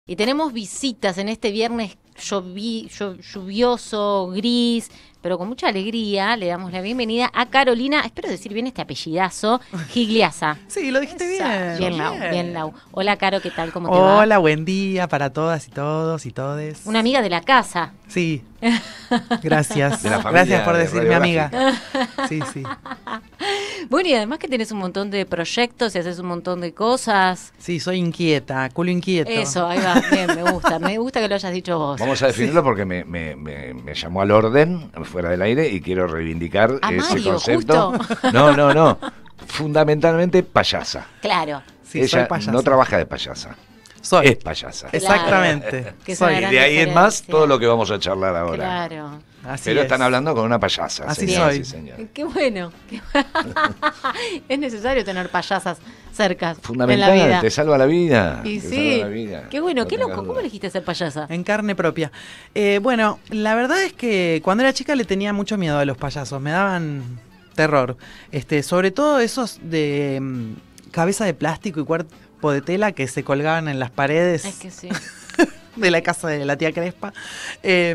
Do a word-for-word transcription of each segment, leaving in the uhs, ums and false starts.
Y tenemos visitas en este viernes llovi, llo- lluvioso, gris, pero con mucha alegría. Le damos la bienvenida a Carolina, espero decir bien este apellidazo, Gigliasa. Sí, lo dijiste Esa. bien. Bien, Lau, bien, Lau. Hola, Caro, ¿qué tal? ¿Cómo te va? Hola, buen día para todas y todos y todes. Una amiga de la casa. Sí. Gracias. De la familia Gracias por de decirme amiga. Radiográfica. Sí, sí. Bueno, y además que tenés un montón de proyectos y haces un montón de cosas. Sí, soy inquieta, culo inquieto. Eso, ahí va, bien, me gusta. Me gusta que lo hayas dicho vos. Vamos a definirlo porque me, me, me, me llamó al orden fuera del aire y quiero reivindicar A ese Mario, concepto. justo. No, no, no. Fundamentalmente payasa. Claro. Sí, soy Ella payasa. no trabaja de payasa, Soy. es payasa. Exactamente. Que es Soy. una Y gran de ahí en diferencia. más todo lo que vamos a charlar ahora. Claro. Así Pero es. están hablando con una payasa. Así señoras soy. y señores. Qué bueno. Qué- es necesario tener payasas cerca en la Fundamental, vida. te salva la vida. Y te sí. salva la vida. Qué bueno, No qué tengas loco. ¿Cómo duda. elegiste ser payasa? En carne propia. Eh, bueno, la verdad es que cuando era chica le tenía mucho miedo a los payasos. Me daban terror. Este, sobre todo esos de mm, cabeza de plástico y cuerpo de tela que se colgaban en las paredes Es que sí. de la casa de la tía Crespa. Eh,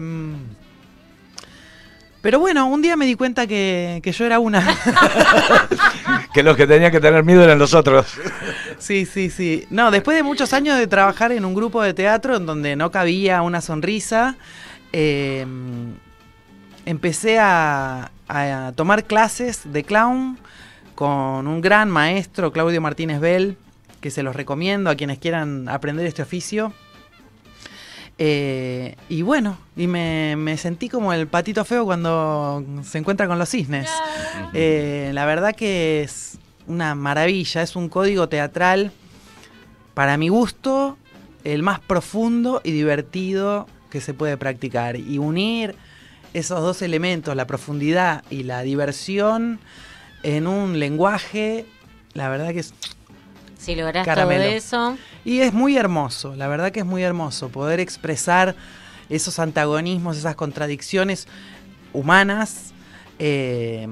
pero bueno, un día me di cuenta que, que yo era una. Que los que tenían que tener miedo eran los otros. Sí, sí, sí. No, después de muchos años de trabajar en un grupo de teatro en donde no cabía una sonrisa, eh, empecé a, a tomar clases de clown con un gran maestro, Claudio Martínez Bell, que se los recomiendo a quienes quieran aprender este oficio. Eh, y bueno, y me, me sentí como el patito feo cuando se encuentra con los cisnes. Eh, la verdad que es una maravilla, es un código teatral, para mi gusto, el más profundo y divertido que se puede practicar. Y unir esos dos elementos, la profundidad y la diversión, en un lenguaje, la verdad que es... Si lográs Caramelo. todo eso. Y es muy hermoso, la verdad que es muy hermoso poder expresar esos antagonismos, esas contradicciones humanas eh,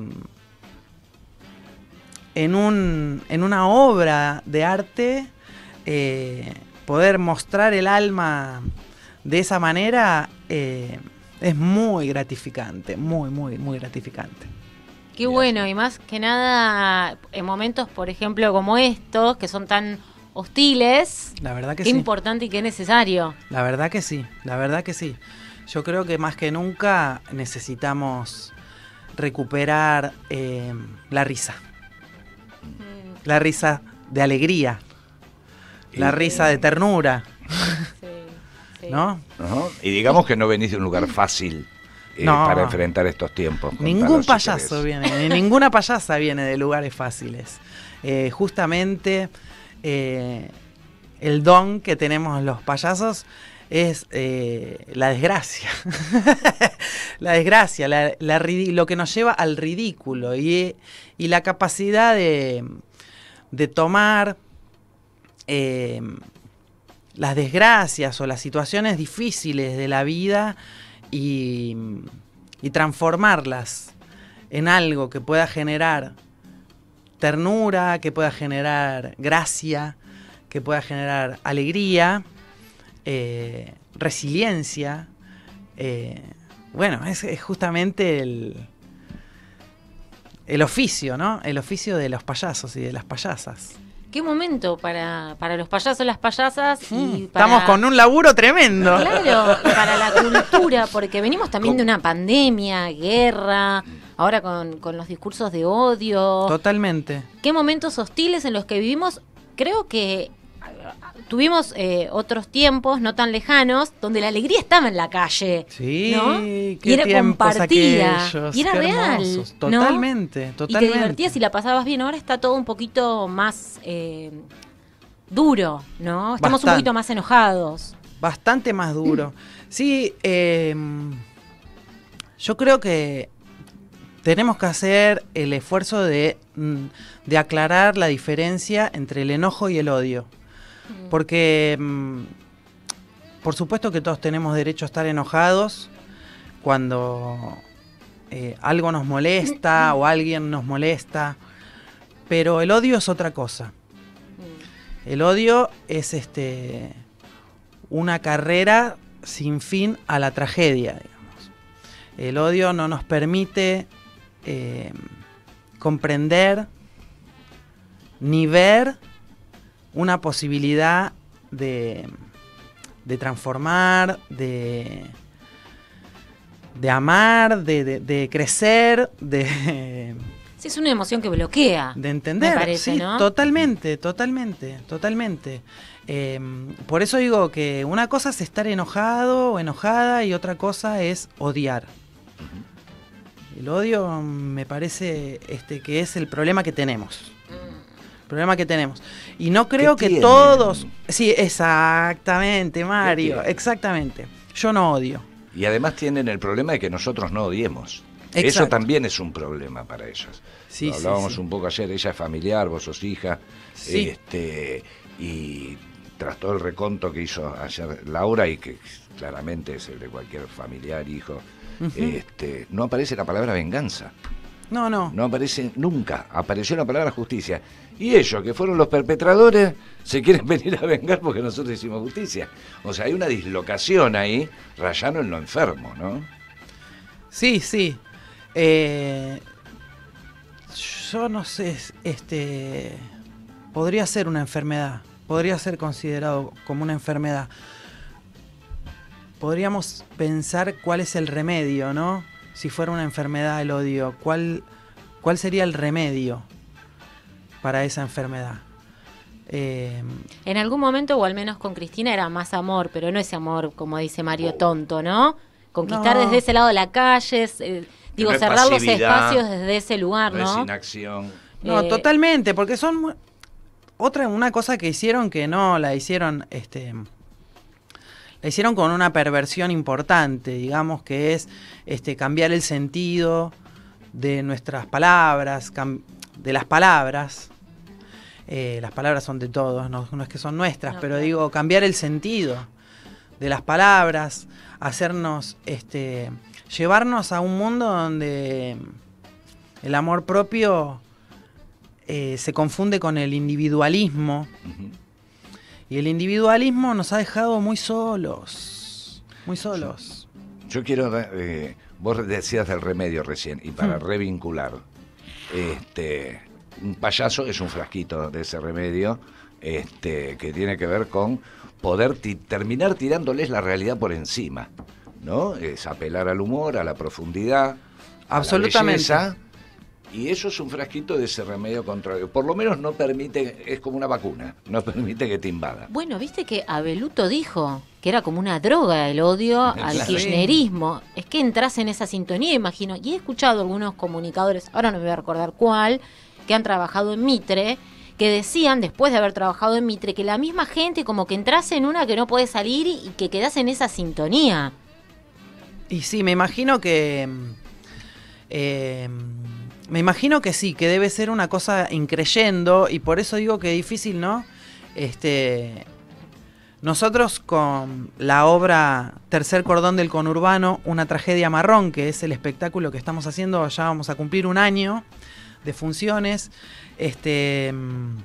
en, un, en una obra de arte, eh, poder mostrar el alma de esa manera eh, es muy gratificante, muy, muy, muy gratificante. Qué bueno, y más que nada en momentos, por ejemplo, como estos, que son tan hostiles, La verdad que qué sí. importante y qué necesario. La verdad que sí, la verdad que sí. Yo creo que más que nunca necesitamos recuperar eh, la risa. La risa de alegría, la Y- risa de ternura, Sí, sí. ¿no? Ajá. Y digamos que no venís de un lugar fácil eh, No. para enfrentar estos tiempos. Ningún Contanos si payaso querés. viene, ni ninguna payasa viene de lugares fáciles. Eh, justamente eh, el don que tenemos los payasos es eh, la desgracia. La desgracia, la- la ridi- lo que nos lleva al ridículo y, y la capacidad de, de tomar eh, las desgracias o las situaciones difíciles de la vida y, y transformarlas en algo que pueda generar ternura, que pueda generar gracia, que pueda generar alegría, eh, resiliencia. eh, bueno, es, es justamente el, el oficio, ¿no? El oficio de los payasos y de las payasas. Qué momento para, para los payasos, las payasas y Mm, para... Estamos con un laburo tremendo. Claro, y para la cultura, porque venimos también de una pandemia, guerra, ahora con, con los discursos de odio. Totalmente. Qué momentos hostiles en los que vivimos. Creo que tuvimos eh, otros tiempos no tan lejanos donde la alegría estaba en la calle. Sí, ¿no? qué Y era tiempos compartida. aquellos, Y era qué real. hermosos. ¿no? Totalmente, Y totalmente. te divertías y la pasabas bien. Ahora está todo un poquito más eh, duro, ¿no? Estamos un Bastante. poquito más enojados. Bastante más duro. Sí, eh, yo creo que tenemos que hacer el esfuerzo de, mm, de aclarar la diferencia entre el enojo y el odio. Porque, mm, por supuesto que todos tenemos derecho a estar enojados cuando eh, algo nos molesta o alguien nos molesta, pero el odio es otra cosa. El odio es este una carrera sin fin a la tragedia, digamos. El odio no nos permite eh, comprender ni ver una posibilidad de, de transformar, de, de amar, de, de, de crecer, de... Sí, es una emoción que bloquea. De entender, me parece, sí, ¿no? totalmente, totalmente, totalmente. Eh, por eso digo que una cosa es estar enojado o enojada y otra cosa es odiar. El odio me parece este, que es el problema que tenemos. El problema que tenemos. Y no creo que tienen? todos... Sí, exactamente, Mario, exactamente. Yo no odio. Y además tienen el problema de que nosotros no odiemos. Exacto. Eso también es un problema para ellos. Sí, Lo hablábamos sí, sí. un poco ayer, ella es familiar, vos sos hija, Sí. este, y tras todo el reconto que hizo ayer Laura, y que claramente es el de cualquier familiar, hijo, uh-huh. este, no aparece la palabra venganza. No, no. No aparece nunca, apareció la palabra justicia. Y ellos, que fueron los perpetradores, se quieren venir a vengar porque nosotros hicimos justicia. O sea, hay una dislocación ahí, rayando en lo enfermo, ¿no? Sí, sí. Eh, yo no sé, este, podría ser una enfermedad, podría ser considerado como una enfermedad. Podríamos pensar cuál es el remedio, ¿no? Si fuera una enfermedad el odio, ¿cuál, cuál sería el remedio para esa enfermedad? Eh, en algún momento, o al menos con Cristina, era más amor, pero no ese amor, como dice Mario, tonto, ¿no? Conquistar No. desde ese lado de la calle, eh, digo, No es cerrar los pasividad, espacios desde ese lugar, ¿no? Resignación. no, Eh, totalmente, porque son mu- otra una cosa que hicieron que no la hicieron, este, la hicieron con una perversión importante, digamos, que es este cambiar el sentido de nuestras palabras, cam- de las palabras. Eh, las palabras son de todos, no, no es que son nuestras, No, pero claro. digo, cambiar el sentido de las palabras, hacernos, este, llevarnos a un mundo donde el amor propio eh, se confunde con el individualismo. Uh-huh. Y el individualismo nos ha dejado muy solos, muy solos. Yo quiero, eh, vos decías del remedio recién, y para Hmm. revincular, este, un payaso es un frasquito de ese remedio, este, que tiene que ver con poder ti- terminar tirándoles la realidad por encima, ¿no? Es apelar al humor, a la profundidad, a Absolutamente. la belleza, y eso es un frasquito de ese remedio contrario. Por lo menos no permite, es como una vacuna, no permite que te invada. Bueno, viste que Abeluto dijo que era como una droga el odio al Claro. kirchnerismo. Es que entras en esa sintonía, imagino. Y he escuchado algunos comunicadores, ahora no me voy a recordar cuál, que han trabajado en Mitre, que decían, después de haber trabajado en Mitre, que la misma gente como que entras en una que no podés salir y que quedás en esa sintonía. Y sí, me imagino que... eh, me imagino que sí, que debe ser una cosa increyendo, y por eso digo que es difícil, ¿no? Este, nosotros con la obra Tercer Cordón del Conurbano, una tragedia marrón, que es el espectáculo que estamos haciendo, ya vamos a cumplir un año de funciones, este,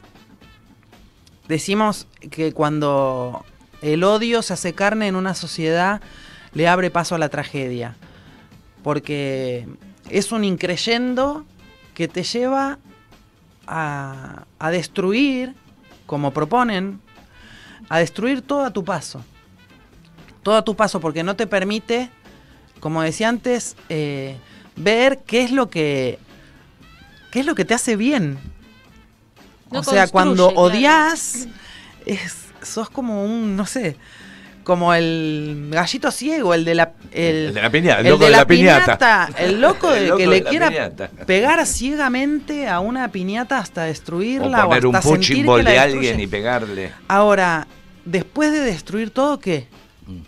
decimos que cuando el odio se hace carne en una sociedad, le abre paso a la tragedia, porque es un increyendo que te lleva a, a destruir, como proponen, a destruir todo a tu paso. Todo a tu paso, porque no te permite, como decía antes, eh, ver qué es lo que qué es lo que te hace bien. No o sea, construye, cuando claro. odias, es, sos como un, no sé, como el gallito ciego, el de la el, El de la piñata, el el loco de de la la piñata. piñata, el loco de El loco que de le la quiera piñata. pegar ciegamente a una piñata hasta O destruirla o, poner un hasta sentir punching que ball la de destruye. alguien y pegarle. Ahora, después de destruir todo, ¿qué? Mm.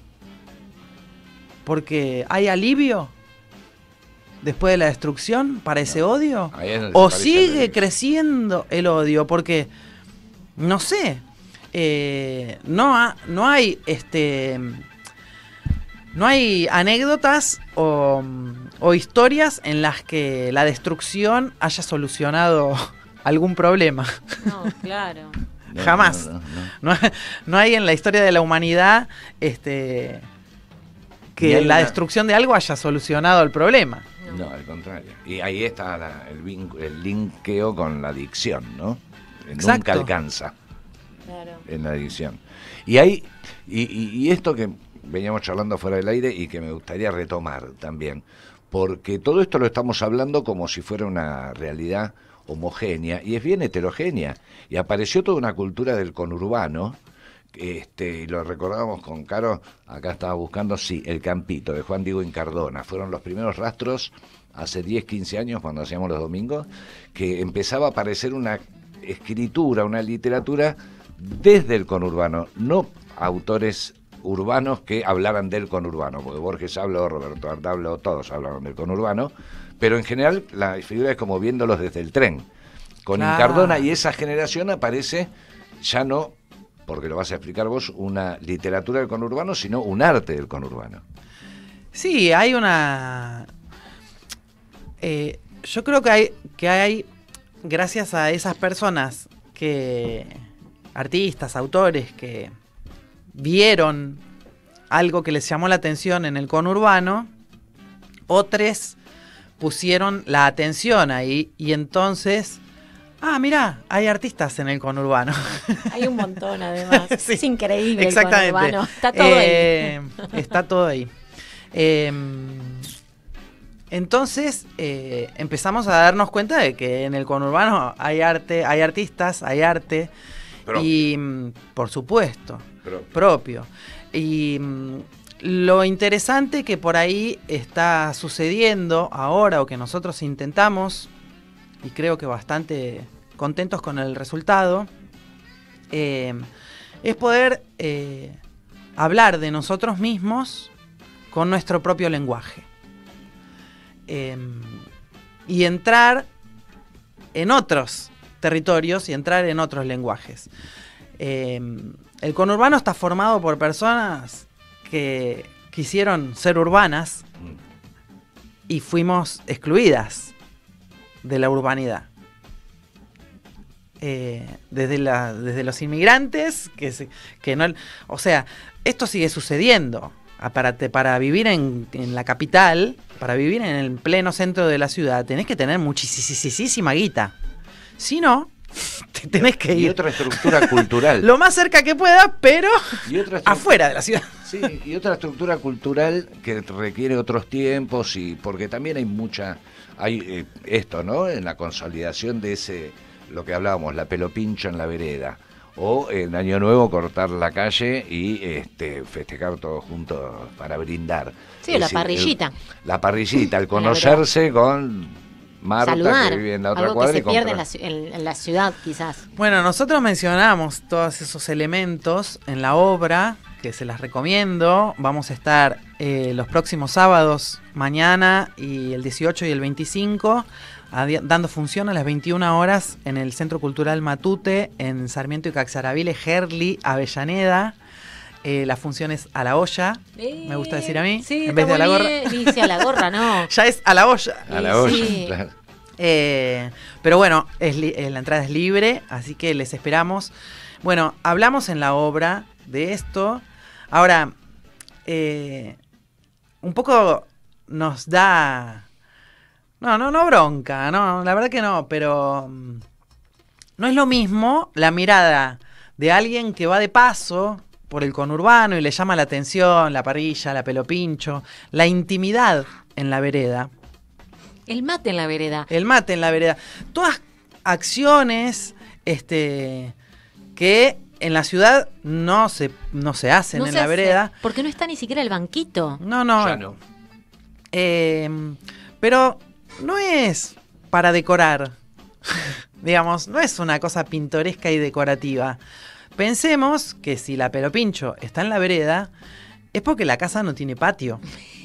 Porque hay alivio después de la destrucción para ese odio, Ahí es donde o se parece sigue al- creciendo el odio, porque no sé, eh, no ha- no hay este no hay anécdotas o, o historias en las que la destrucción haya solucionado algún problema. No, claro. No, Jamás. no, no, No, no hay en la historia de la humanidad este, que la una... destrucción de algo haya solucionado el problema. No, al contrario. Y ahí está la, el, vin- el linkeo con la adicción, ¿no? Exacto. Nunca alcanza Claro. en la adicción. Y hay y, y, y esto que veníamos charlando fuera del aire y que me gustaría retomar también, porque todo esto lo estamos hablando como si fuera una realidad homogénea y es bien heterogénea. Y apareció toda una cultura del conurbano. Este, y lo recordábamos con Caro, acá estaba buscando, sí, El Campito, de Juan Diego Incardona. Fueron los primeros rastros, hace diez, quince años, cuando hacíamos los domingos, que empezaba a aparecer una escritura, una literatura desde el conurbano, no autores urbanos que hablaran del conurbano, porque Borges habló, Roberto Arlt habló, todos hablaron del conurbano, pero en general la figura es como viéndolos desde el tren. Con Claro. Incardona y esa generación aparece ya no, porque lo vas a explicar vos, una literatura del conurbano, sino un arte del conurbano. Sí, hay una... Eh, yo creo que hay, que hay, gracias a esas personas que... artistas, autores que vieron algo que les llamó la atención en el conurbano, otros pusieron la atención ahí y entonces... Ah, mirá, hay artistas en el conurbano. Hay un montón, además. Sí, es increíble exactamente. el conurbano. Está todo Eh, ahí. Está todo ahí. Eh, entonces eh, empezamos a darnos cuenta de que en el conurbano hay arte, hay artistas, hay arte. Propio. Y mm, por supuesto, Propio. propio. Y mm, lo interesante que por ahí está sucediendo ahora, o que nosotros intentamos, y creo que bastante contentos con el resultado, eh, es poder eh, hablar de nosotros mismos con nuestro propio lenguaje. Eh, y entrar en otros territorios y entrar en otros lenguajes. Eh, el conurbano está formado por personas que quisieron ser urbanas y fuimos excluidas de la urbanidad. Eh, desde, la, desde los inmigrantes, que, se, que no... O sea, esto sigue sucediendo. Para, te, para vivir en, en la capital, para vivir en el pleno centro de la ciudad, tenés que tener muchísima guita. Si no, te tenés que ir. Y otra estructura cultural. Lo más cerca que puedas, pero Y otra estru- afuera de la ciudad. Sí, y otra estructura cultural que requiere otros tiempos, y porque también hay mucha, hay eh, esto, ¿no? En la consolidación de ese, lo que hablábamos, la pelopincho en la vereda, o en Año Nuevo cortar la calle y este festejar todos juntos para brindar. Sí, Es la decir, parrillita. el- la parrillita, el En la conocerse con Marta, Saludar, que vive en la otra algo que cuadra, se y pierde en comprar. la, ci- en- en la ciudad, quizás. Bueno, nosotros mencionamos todos esos elementos en la obra, que se las recomiendo. Vamos a estar eh, los próximos sábados, mañana y el dieciocho y el veinticinco, a di- dando función a las veintiuna horas en el Centro Cultural Matute, en Sarmiento y Caxaraville, Gerli, Avellaneda. Eh, la función es a la olla, me gusta decir a mí, Sí, en vez de a la gorra. Dice a la gorra, no. Ya es a la olla. A la Sí, olla, sí. claro. Eh, pero bueno, es li- eh, la entrada es libre, así que les esperamos. Bueno, hablamos en la obra de esto. Ahora, eh, un poco nos da... No, no, no bronca, no, la verdad que no, pero mm, no es lo mismo la mirada de alguien que va de paso por el conurbano y le llama la atención la parrilla, la pelopincho, la intimidad en la vereda. El mate en la vereda. El mate en la vereda. Todas acciones este, que en la ciudad no se, no se hacen No en se la hace, vereda. porque no está ni siquiera el banquito. No, no. Ya no. Eh, pero no es para decorar. Digamos, no es una cosa pintoresca y decorativa. Pensemos que si la pelopincho está en la vereda, es porque la casa no tiene patio.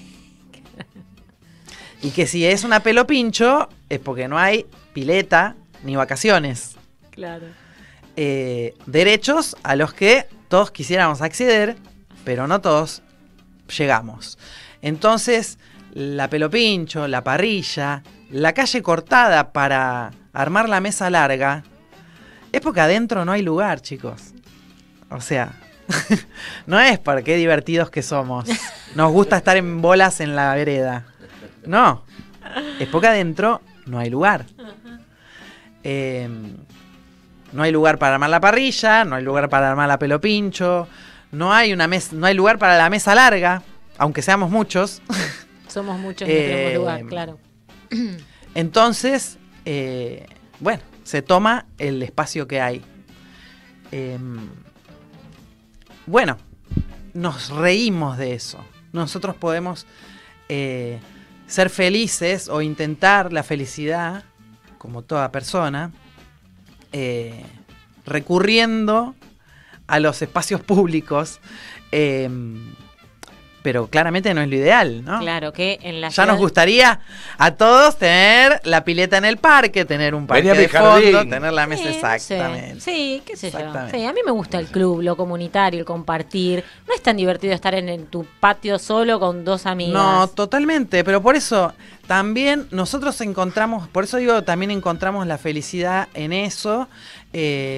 Y que si es una pelopincho, es porque no hay pileta ni vacaciones. Claro. Eh, derechos a los que todos quisiéramos acceder, pero no todos llegamos. Entonces, la pelopincho, la parrilla, la calle cortada para armar la mesa larga, es porque adentro no hay lugar, chicos. O sea, no es para qué divertidos que somos. Nos gusta estar en bolas en la vereda. No, es porque adentro no hay lugar. Eh, no hay lugar para armar la parrilla, no hay lugar para armar la pelo pincho, no hay una mesa, no hay lugar para la mesa larga, aunque seamos muchos. Somos muchos y no Eh, tenemos lugar, claro. Entonces, eh, bueno, se toma el espacio que hay. Eh, bueno, nos reímos de eso. Nosotros podemos eh, ser felices o intentar la felicidad, como toda persona, eh, recurriendo a los espacios públicos, eh, pero claramente no es lo ideal, ¿no? Claro, que en la Ya ciudad... nos gustaría a todos tener la pileta en el parque, tener un parque Venía a mi de fondo, jardín. tener la mesa Sí, no sé. exactamente. Sí, qué sé yo. Exactamente. Sí, a mí me gusta el club, lo comunitario, el compartir. No es tan divertido estar en, en tu patio solo con dos amigas. No, totalmente, pero por eso también nosotros encontramos, por eso digo, también encontramos la felicidad en eso. eh,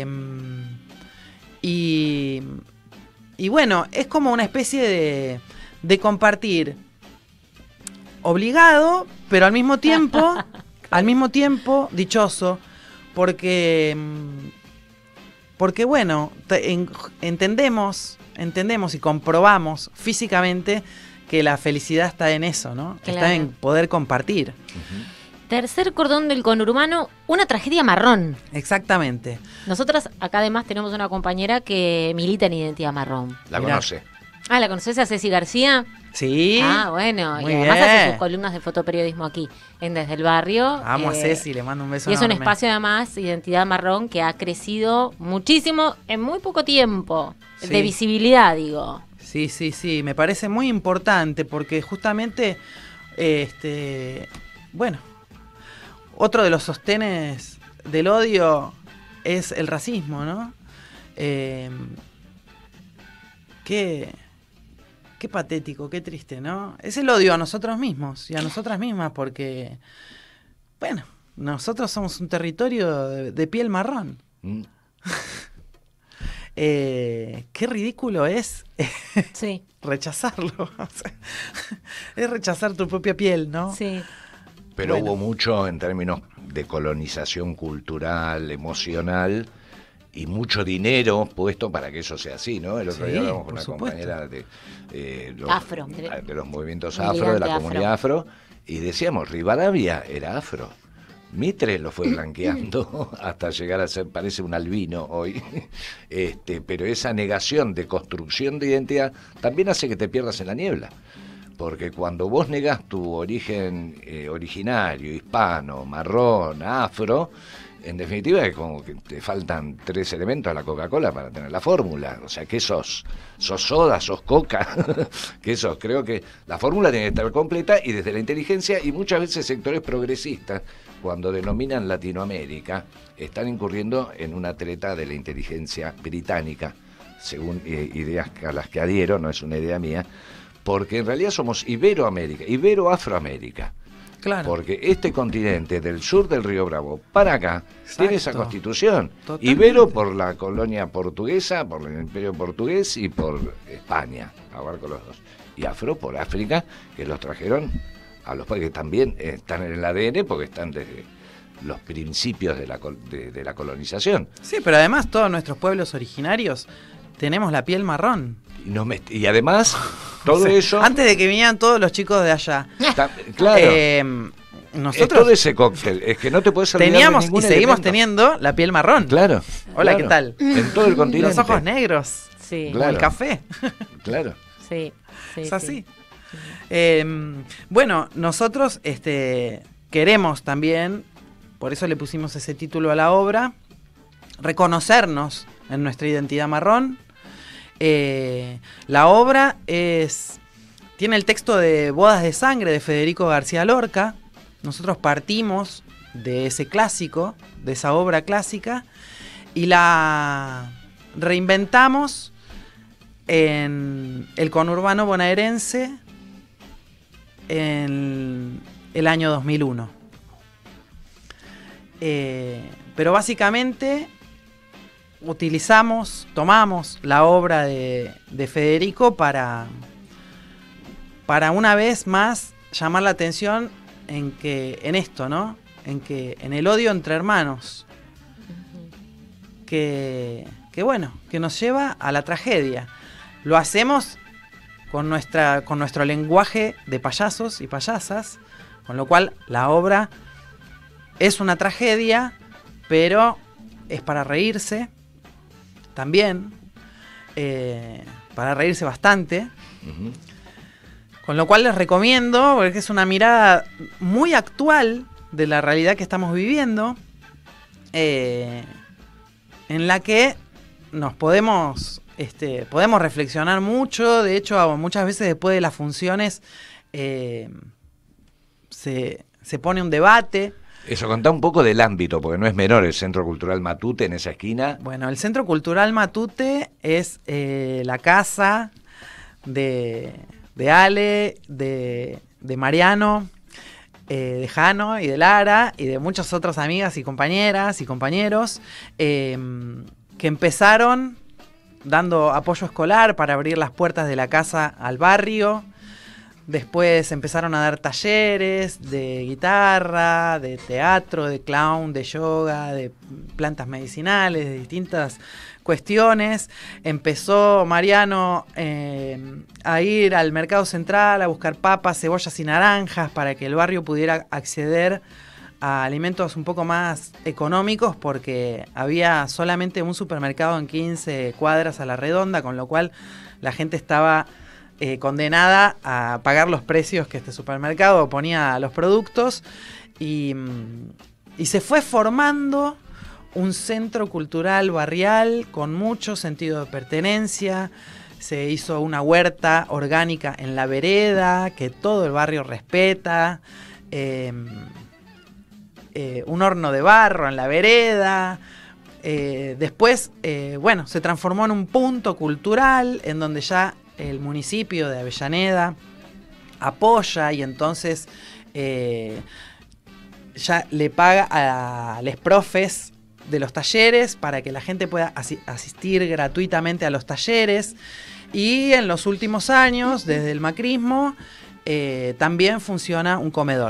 y, y bueno, es como una especie de, de compartir obligado, pero al mismo tiempo, al mismo tiempo dichoso, porque, mm, porque bueno, te- en- entendemos, entendemos y comprobamos físicamente que la felicidad está en eso, ¿no? Claro. Está en poder compartir. Tercer cordón del conurbano, una tragedia marrón. Exactamente. Nosotras acá además tenemos una compañera que milita en Identidad Marrón. La Mirá. conoce. Ah, ¿la conoces a Ceci García? Sí. Ah, bueno. Muy y además bien. hace sus columnas de fotoperiodismo aquí, en Desde el Barrio. Amo a Eh, Ceci, le mando un beso Y es un enorme. espacio además, Identidad Marrón, que ha crecido muchísimo en muy poco tiempo. Sí. De visibilidad, digo. Sí, sí, sí, me parece muy importante porque justamente, este, bueno, otro de los sostenes del odio es el racismo, ¿no? Eh, qué, qué patético, qué triste, ¿no? Es el odio a nosotros mismos y a nosotras mismas porque, bueno, nosotros somos un territorio de, de piel marrón. Mm. Eh, qué ridículo es Sí, rechazarlo. O sea, es rechazar tu propia piel, ¿no? sí. Pero Bueno. hubo mucho en términos de colonización cultural, emocional y mucho dinero puesto para que eso sea así, ¿no? El otro Sí, día hablamos con por una supuesto. compañera de, eh, los, Afro. de los movimientos Militante afro, de la afro. comunidad afro, y decíamos, Rivadavia era afro. Mitre lo fue blanqueando hasta llegar a ser, parece un albino hoy, este, pero esa negación de construcción de identidad también hace que te pierdas en la niebla. Porque cuando vos negás tu origen eh, originario, hispano, marrón, afro, en definitiva es como que te faltan tres elementos a la Coca-Cola para tener la fórmula. O sea, ¿qué sos? ¿Sos soda? ¿Sos coca? ¿Qué sos? Creo que la fórmula tiene que estar completa y desde la inteligencia y muchas veces sectores progresistas, cuando denominan Latinoamérica, están incurriendo en una treta de la inteligencia británica, según eh, ideas a las que adhiero, no es una idea mía, porque en realidad somos Iberoamérica, Ibero-Afroamérica. Claro. Porque este continente del sur del Río Bravo para acá Exacto. tiene esa constitución. Totalmente. Ibero por la colonia portuguesa, por el imperio portugués y por España, abarco los dos. Y Afro por África, que los trajeron a los países que también están en el A D N porque están desde los principios de la, col- de, de la colonización. Sí, pero además todos nuestros pueblos originarios tenemos la piel marrón. Y, no me- y además, todo O sea, eso... Antes de que vinieran todos los chicos de allá. ta- claro, eh, es nosotros todo ese cóctel, es que no te puedes olvidar de teníamos y ningún seguimos elemento. teniendo la piel marrón. Claro. Hola, claro. ¿qué tal? En todo el continente. Los ojos negros. Sí, Claro. El café. Claro. sí, sí. Es sí. así. Eh, bueno, nosotros este, queremos también, por eso le pusimos ese título a la obra, reconocernos en nuestra identidad marrón. Eh, la obra es tiene el texto de Bodas de Sangre de Federico García Lorca. Nosotros partimos de ese clásico, de esa obra clásica, y la reinventamos en el conurbano bonaerense en el año dos mil uno. Eh, pero básicamente utilizamos, tomamos la obra de, de Federico para, para una vez más llamar la atención en que, en esto, ¿no? En que, en el odio entre hermanos, que, que bueno, que nos lleva a la tragedia. Lo hacemos con nuestra, con nuestro lenguaje de payasos y payasas, con lo cual la obra es una tragedia, pero es para reírse también, eh, para reírse bastante. Uh-huh. Con lo cual les recomiendo, porque es una mirada muy actual de la realidad que estamos viviendo, eh, en la que nos podemos, este, podemos reflexionar mucho. De hecho, muchas veces después de las funciones eh, se, se pone un debate. Eso, contá un poco del ámbito, porque no es menor el Centro Cultural Matute en esa esquina. Bueno, el Centro Cultural Matute es eh, la casa de, de Ale, de, de Mariano, eh, de Jano y de Lara y de muchas otras amigas y compañeras y compañeros eh, que empezaron dando apoyo escolar para abrir las puertas de la casa al barrio. Después empezaron a dar talleres de guitarra, de teatro, de clown, de yoga, de plantas medicinales, de distintas cuestiones. Empezó Mariano eh, a ir al mercado central a buscar papas, cebollas y naranjas para que el barrio pudiera acceder a alimentos un poco más económicos, porque había solamente un supermercado en quince cuadras a la redonda, con lo cual la gente estaba Eh, condenada a pagar los precios que este supermercado ponía a los productos, y, y se fue formando un centro cultural barrial con mucho sentido de pertenencia. Se hizo una huerta orgánica en la vereda que todo el barrio respeta, eh, eh, un horno de barro en la vereda. Eh, después, eh, bueno, se transformó en un punto cultural en donde ya el municipio de Avellaneda apoya, y entonces eh, ya le paga a los profes de los talleres para que la gente pueda asi- asistir gratuitamente a los talleres. Y en los últimos años, desde el macrismo, eh, también funciona un comedor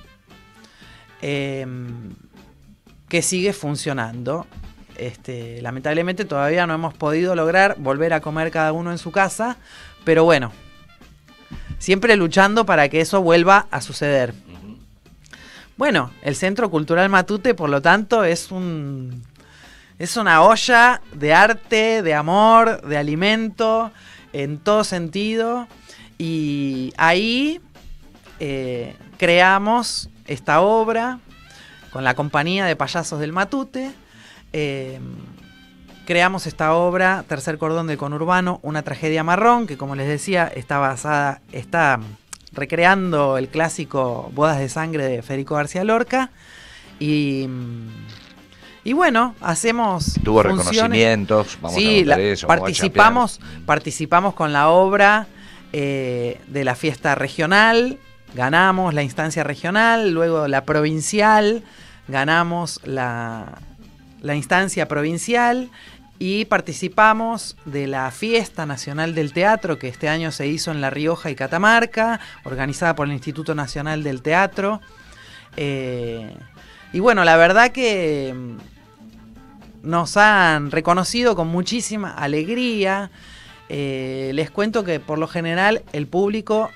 eh, que sigue funcionando. Este, lamentablemente todavía no hemos podido lograr volver a comer cada uno en su casa, pero bueno, siempre luchando para que eso vuelva a suceder. Uh-huh. Bueno, el Centro Cultural Matute, por lo tanto, es un es una olla de arte, de amor, de alimento, en todo sentido, y ahí eh, creamos esta obra con la compañía de payasos del Matute. Eh, creamos esta obra, Tercer Cordón del Conurbano, una tragedia marrón, que como les decía está basada, está recreando el clásico Bodas de Sangre de Federico García Lorca, y, y bueno, hacemos tuvo funciones. Reconocimientos, vamos sí, a la, eso, participamos, vamos a participamos con la obra eh, de la fiesta regional, ganamos la instancia regional, luego la provincial, ganamos la la instancia provincial, y participamos de la Fiesta Nacional del Teatro, que este año se hizo en La Rioja y Catamarca, organizada por el Instituto Nacional del Teatro. Eh, y bueno, la verdad que nos han reconocido con muchísima alegría. Eh, les cuento que por lo general el público,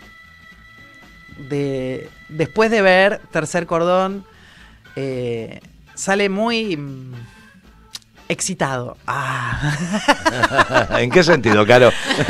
de, después de ver Tercer Cordón, eh, sale muy mm, excitado. Ah. ¿En qué sentido, Caro?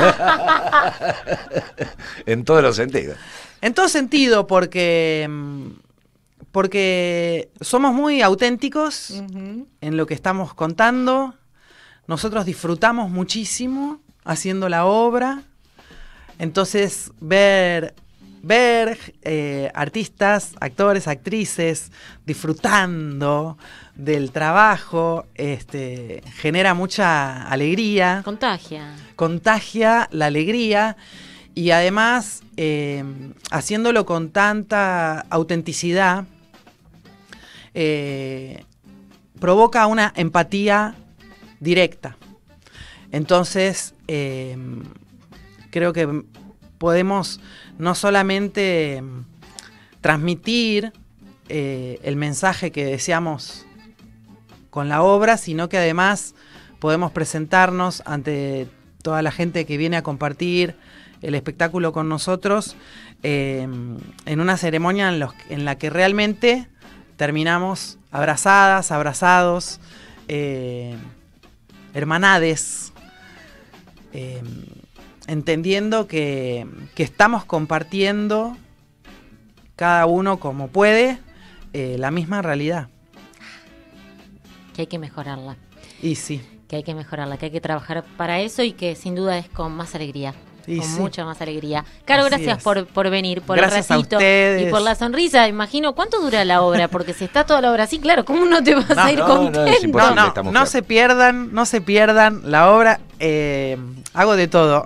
En todos los sentidos. En todo sentido, porque, porque somos muy auténticos uh-huh. en lo que estamos contando. Nosotros disfrutamos muchísimo haciendo la obra. Entonces, ver... ver eh, artistas, actores, actrices disfrutando del trabajo este, genera mucha alegría. Contagia. Contagia la alegría, y además eh, haciéndolo con tanta autenticidad eh, provoca una empatía directa. Entonces, eh, creo que podemos no solamente transmitir eh, el mensaje que deseamos con la obra, sino que además podemos presentarnos ante toda la gente que viene a compartir el espectáculo con nosotros eh, en una ceremonia en, los, en la que realmente terminamos abrazadas, abrazados, eh, hermanades, eh, entendiendo que, que estamos compartiendo cada uno como puede eh, la misma realidad. Que hay que mejorarla. Y sí. Que hay que mejorarla, que hay que trabajar para eso y que sin duda es con más alegría. Y con sí. mucha más alegría. Caro, Así gracias es. por, por venir, por Gracias el a ratito ustedes. y por la sonrisa. Imagino, ¿cuánto dura la obra? Porque si está toda la obra así, claro, ¿cómo no te vas No, a ir no, no, contento? es imposible. No, no, esta mujer. no se pierdan, no se pierdan la obra. Eh, hago de todo.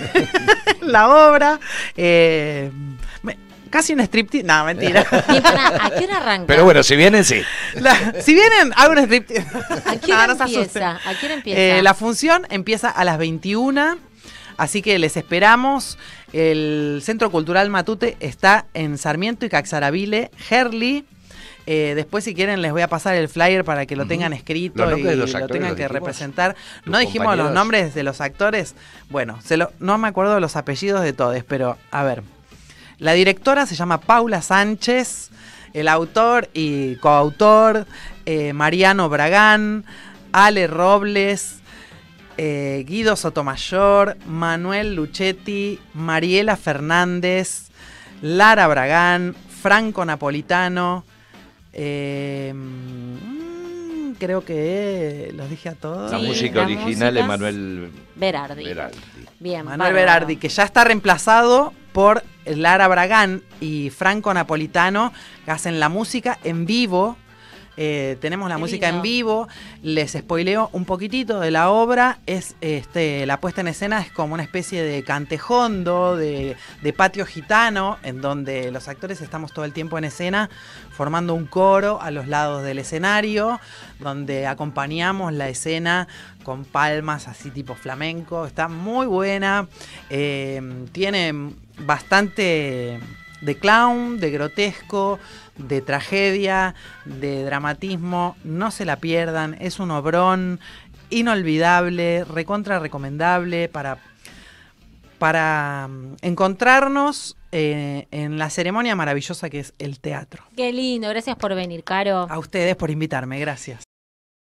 La obra. Eh, me- casi un striptease. No, mentira. Y pará, ¿a qué hora arranca? Pero bueno, si vienen, sí. La- si vienen, hago un striptease. ¿A qué No, hora no se asusten. empieza? ¿A qué hora empieza? Eh, la función empieza a las veintiuna, así que les esperamos. El Centro Cultural Matute está en Sarmiento y Caxaraville, Herli. Eh, después, si quieren, les voy a pasar el flyer para que lo tengan escrito Los y nombres de los lo actores tengan los que dijimos. representar. ¿Tus No dijimos los compañeros? nombres de los actores. Bueno, se lo, no me acuerdo de los apellidos de todos, pero a ver. La directora se llama Paula Sánchez, el autor y coautor eh, Mariano Bragán, Ale Robles, eh, Guido Sotomayor, Manuel Luchetti, Mariela Fernández, Lara Bragán, Franco Napolitano, eh, mm, creo que los dije a todos. La Sí, música las original de músicas- Manuel Berardi. Berardi. Bien, Manuel bárbaro. Berardi, que ya está reemplazado por Lara Bragán y Franco Napolitano, que hacen la música en vivo. Eh, tenemos la Qué música lindo. en vivo. Les spoileo un poquitito de la obra. Es este, la puesta en escena es como una especie de cantejondo, de, de patio gitano, en donde los actores estamos todo el tiempo en escena formando un coro a los lados del escenario, donde acompañamos la escena con palmas así tipo flamenco. Está muy buena. Eh, tiene bastante de clown, de grotesco, de tragedia, de dramatismo. No se la pierdan, es un obrón inolvidable, recontra recomendable para, para mm, encontrarnos eh, en la ceremonia maravillosa que es el teatro. Qué lindo, gracias por venir, Caro. A ustedes por invitarme, gracias.